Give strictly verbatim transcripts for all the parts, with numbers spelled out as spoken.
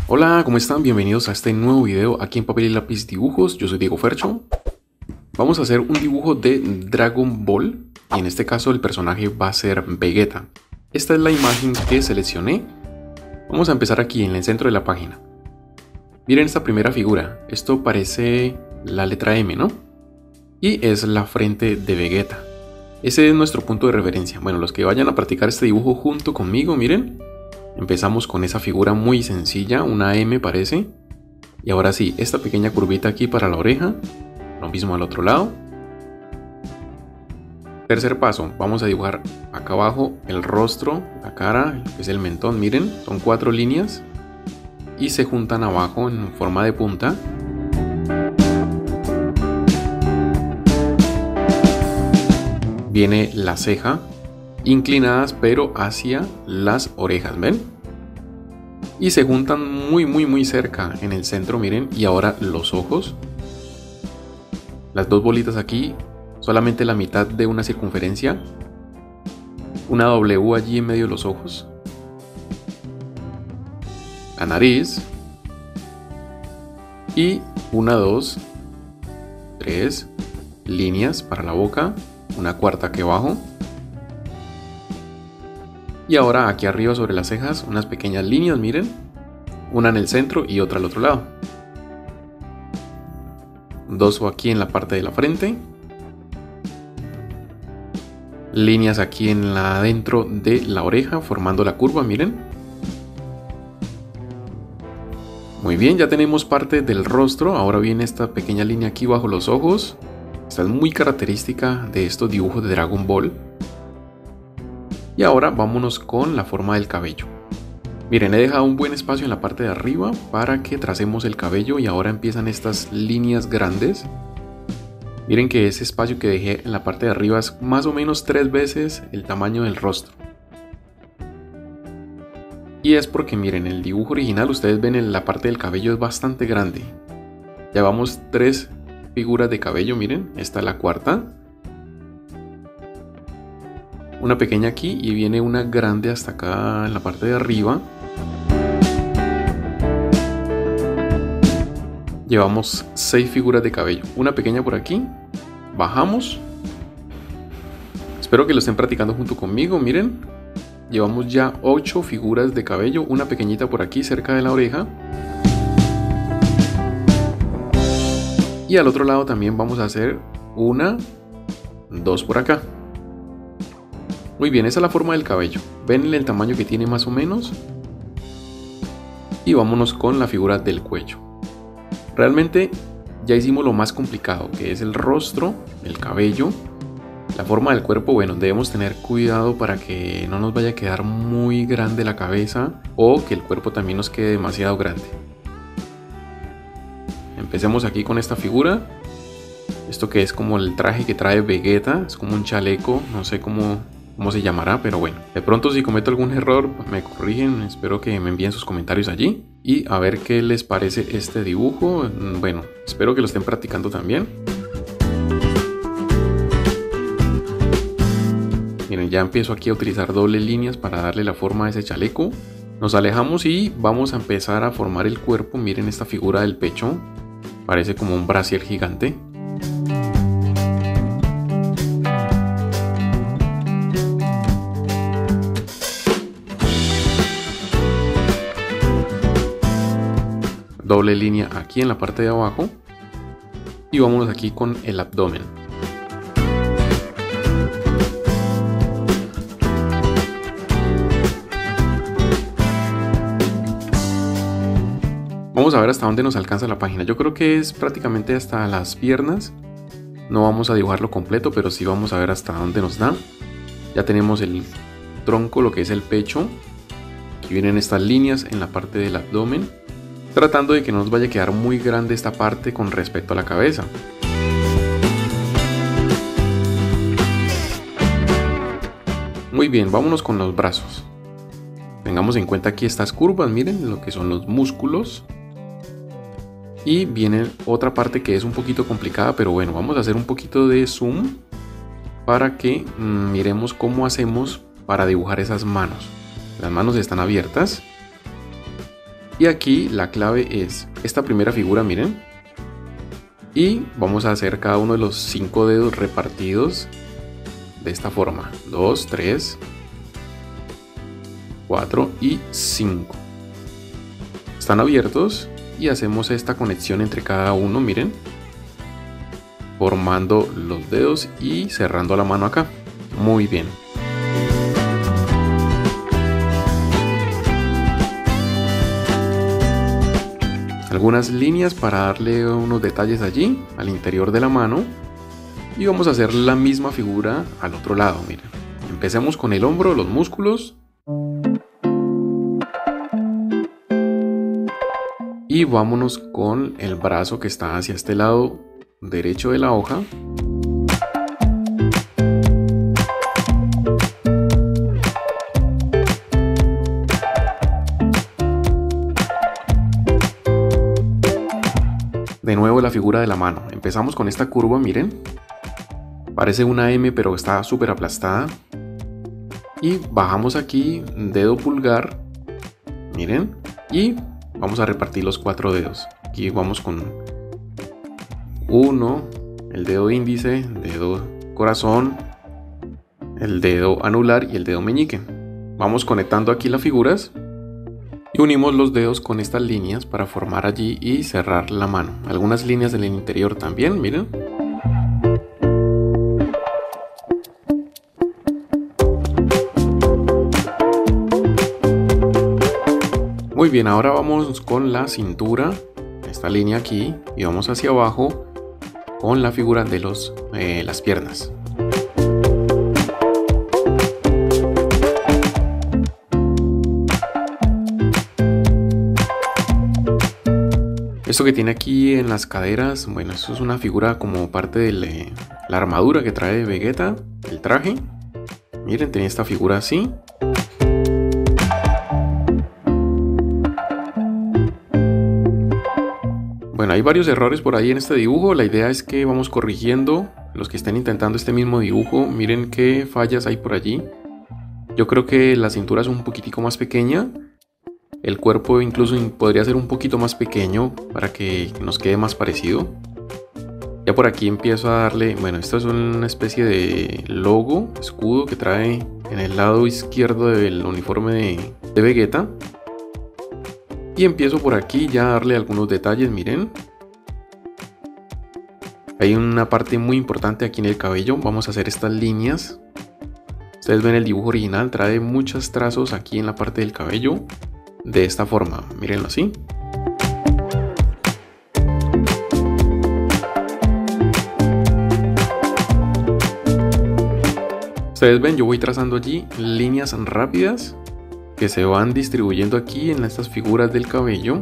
Hola, ¿cómo están? Bienvenidos a este nuevo video aquí en Papel y Lápiz Dibujos. Yo soy Diego Fercho. Vamos a hacer un dibujo de Dragon Ball y en este caso el personaje va a ser Vegeta. Esta es la imagen que seleccioné. Vamos a empezar aquí en el centro de la página. Miren esta primera figura. Esto parece la letra M, ¿no? Y es la frente de Vegeta. Ese es nuestro punto de referencia. Bueno, los que vayan a practicar este dibujo junto conmigo, miren. Empezamos con esa figura muy sencilla, una M parece. Y ahora sí, esta pequeña curvita aquí para la oreja. Lo mismo al otro lado. Tercer paso, vamos a dibujar acá abajo el rostro, la cara, que es el mentón, miren. Son cuatro líneas. Y se juntan abajo en forma de punta. Viene la ceja, inclinadas pero hacia las orejas, ¿ven? Y se juntan muy muy muy cerca en el centro, miren. Y ahora los ojos. Las dos bolitas aquí, solamente la mitad de una circunferencia. Una W allí en medio de los ojos. La nariz. Y una, dos, tres líneas para la boca. Una cuarta aquí abajo. Y ahora aquí arriba sobre las cejas unas pequeñas líneas, miren. Una en el centro y otra al otro lado. Dos aquí en la parte de la frente. Líneas aquí en la dentro de la oreja formando la curva, miren. Muy bien, ya tenemos parte del rostro. Ahora viene esta pequeña línea aquí bajo los ojos. Esta es muy característica de estos dibujos de Dragon Ball. Y ahora vámonos con la forma del cabello. Miren, he dejado un buen espacio en la parte de arriba para que tracemos el cabello y ahora empiezan estas líneas grandes. Miren que ese espacio que dejé en la parte de arriba es más o menos tres veces el tamaño del rostro. Y es porque miren, el dibujo original ustedes ven en la parte del cabello es bastante grande. Llevamos tres figuras de cabello, miren, esta es la cuarta. Una pequeña aquí y viene una grande hasta acá en la parte de arriba. Llevamos seis figuras de cabello. Una pequeña por aquí. Bajamos. Espero que lo estén practicando junto conmigo, miren. Llevamos ya ocho figuras de cabello. Una pequeñita por aquí cerca de la oreja. Y al otro lado también vamos a hacer una, dos por acá. Muy bien, esa es la forma del cabello. Ven el tamaño que tiene más o menos. Y vámonos con la figura del cuello. Realmente ya hicimos lo más complicado, que es el rostro, el cabello. La forma del cuerpo, bueno, debemos tener cuidado para que no nos vaya a quedar muy grande la cabeza o que el cuerpo también nos quede demasiado grande. Empecemos aquí con esta figura. Esto que es como el traje que trae Vegeta, es como un chaleco, no sé cómo, cómo se llamará, pero bueno. De pronto si cometo algún error me corrigen, espero que me envíen sus comentarios allí. Y a ver qué les parece este dibujo. Bueno, espero que lo estén practicando también. Miren, ya empiezo aquí a utilizar dobles líneas para darle la forma a ese chaleco. Nos alejamos y vamos a empezar a formar el cuerpo. Miren esta figura del pecho. Parece como un brasier gigante. Doble línea aquí en la parte de abajo. Y vámonos aquí con el abdomen. Vamos a ver hasta dónde nos alcanza la página. Yo creo que es prácticamente hasta las piernas. No vamos a dibujarlo completo, pero sí vamos a ver hasta dónde nos da. Ya tenemos el tronco, lo que es el pecho. Aquí vienen estas líneas en la parte del abdomen. Tratando de que no nos vaya a quedar muy grande esta parte con respecto a la cabeza. Muy bien, vámonos con los brazos. Tengamos en cuenta aquí estas curvas, miren lo que son los músculos. Y viene otra parte que es un poquito complicada, pero bueno, vamos a hacer un poquito de zoom para que mmm, miremos cómo hacemos para dibujar esas manos. Las manos están abiertas. Y aquí la clave es esta primera figura, miren. Y vamos a hacer cada uno de los cinco dedos repartidos de esta forma. dos, tres, cuatro y cinco. Están abiertos y hacemos esta conexión entre cada uno, miren. Formando los dedos y cerrando la mano acá. Muy bien. Algunas líneas para darle unos detalles allí al interior de la mano. Y vamos a hacer la misma figura al otro lado, miren. Empecemos con el hombro, los músculos. Y vámonos con el brazo que está hacia este lado derecho de la hoja. De nuevo la figura de la mano. Empezamos con esta curva, miren. Parece una M, pero está súper aplastada. Y bajamos aquí, dedo pulgar. Miren. Y vamos a repartir los cuatro dedos. Aquí vamos con uno, el dedo índice, dedo corazón, el dedo anular y el dedo meñique. Vamos conectando aquí las figuras. Y unimos los dedos con estas líneas para formar allí y cerrar la mano. Algunas líneas del interior también, miren. Muy bien, ahora vamos con la cintura, esta línea aquí, y vamos hacia abajo con la figura de los, eh, las piernas. Esto que tiene aquí en las caderas, bueno, esto es una figura como parte de le, la armadura que trae Vegeta, el traje. Miren, tenía esta figura así. Bueno, hay varios errores por ahí en este dibujo. La idea es que vamos corrigiendo. Los que estén intentando este mismo dibujo, miren qué fallas hay por allí. Yo creo que la cintura es un poquitico más pequeña. El cuerpo incluso podría ser un poquito más pequeño para que nos quede más parecido. Ya por aquí empiezo a darle, bueno, esto es una especie de logo, escudo que trae en el lado izquierdo del uniforme de, de Vegeta. Y empiezo por aquí ya a darle algunos detalles, miren. Hay una parte muy importante aquí en el cabello, vamos a hacer estas líneas. Ustedes ven el dibujo original, trae muchos trazos aquí en la parte del cabello. De esta forma, mírenlo así. Ustedes ven, yo voy trazando allí líneas rápidas que se van distribuyendo aquí en estas figuras del cabello.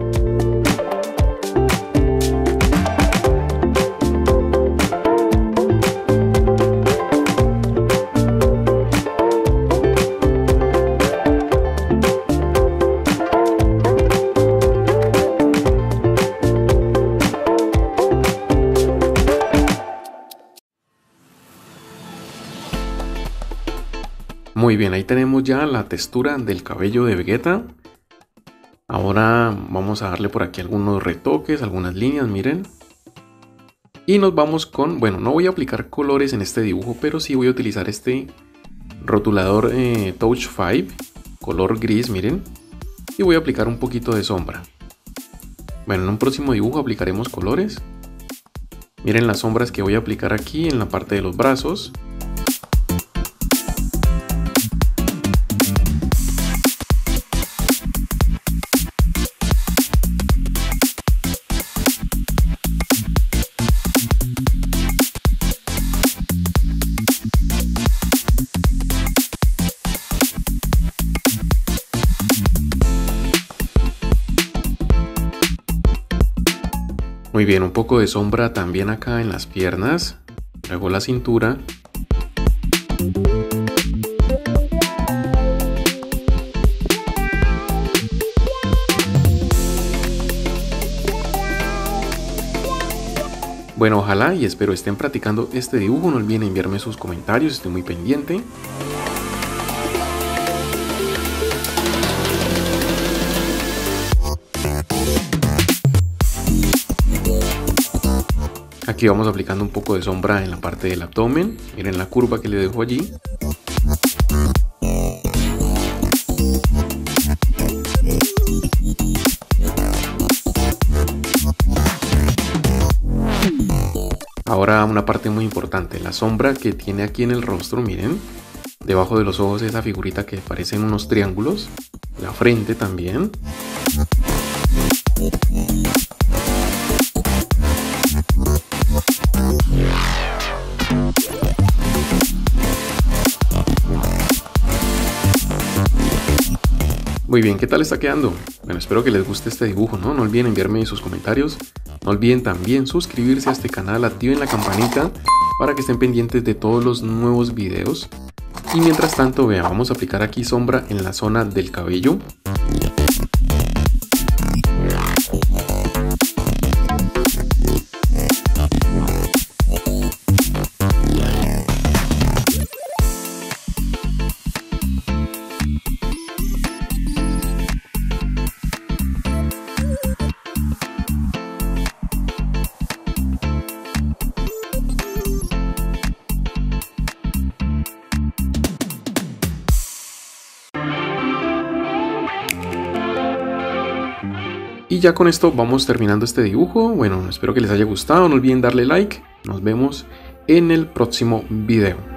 Muy bien, ahí tenemos ya la textura del cabello de Vegeta. Ahora vamos a darle por aquí algunos retoques, algunas líneas, miren. Y nos vamos con, bueno, no voy a aplicar colores en este dibujo, pero sí voy a utilizar este rotulador eh, Touch cinco, color gris, miren. Y voy a aplicar un poquito de sombra. Bueno, en un próximo dibujo aplicaremos colores. Miren las sombras que voy a aplicar aquí en la parte de los brazos. Muy bien, un poco de sombra también acá en las piernas, luego la cintura. Bueno, ojalá y espero estén practicando este dibujo, no olviden enviarme sus comentarios, estoy muy pendiente. Aquí vamos aplicando un poco de sombra en la parte del abdomen. Miren la curva que le dejo allí. Ahora una parte muy importante, la sombra que tiene aquí en el rostro, miren. Debajo de los ojos esa figurita que parecen unos triángulos. La frente también. Muy bien, ¿qué tal está quedando? Bueno, espero que les guste este dibujo, ¿no? No olviden enviarme sus comentarios. No olviden también suscribirse a este canal, activen la campanita para que estén pendientes de todos los nuevos videos. Y mientras tanto, vean, vamos a aplicar aquí sombra en la zona del cabello. Y ya con esto vamos terminando este dibujo. Bueno, espero que les haya gustado. No olviden darle like. Nos vemos en el próximo video.